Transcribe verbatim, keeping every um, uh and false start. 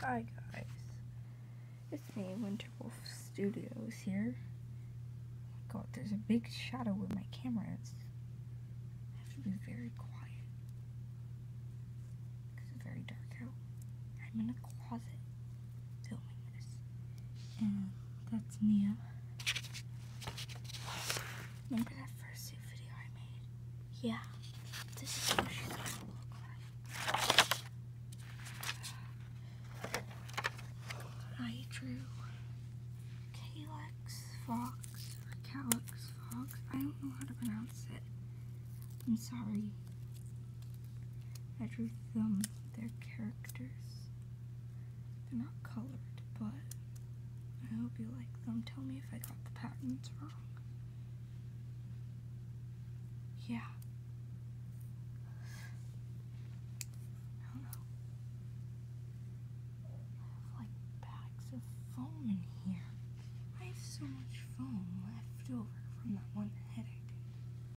Hi guys, it's me, Winterwolf Studios here. Oh my god, there's a big shadow where my camera is. I have to be very quiet because it's very dark out. I'm in a closet filming this, and that's Nia. Remember that first video I made? Yeah, this is what she's gonna look like. I drew Calyx Fox, or Calyx Fox, I don't know how to pronounce it. I'm sorry. I drew them, their characters. They're not colored, but I hope you like them. Tell me if I got the patterns wrong. Yeah. I don't know. I have like bags of foam in here.